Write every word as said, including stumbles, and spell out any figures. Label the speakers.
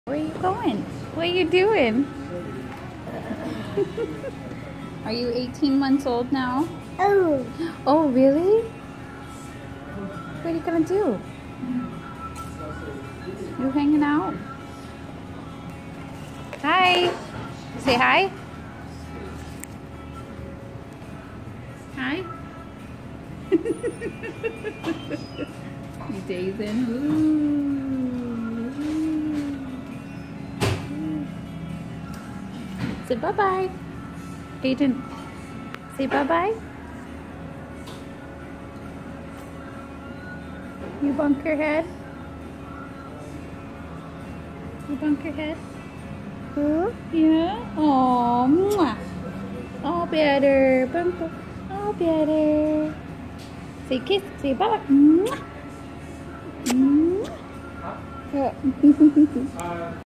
Speaker 1: Where are you going? What are you doing? Are you eighteen months old now?
Speaker 2: Oh.
Speaker 1: Oh, really? What are you gonna do? You hanging out? Hi. Say hi. Hi. You dazing? Ooh. Say bye-bye. Aiden, say bye-bye. You bunk your head? You bunk your head?
Speaker 2: Hmm?
Speaker 1: Yeah? Aw, mwah. All better. Bunk, bunk. All better. Say kiss. Say bye. Mwah. Mwah.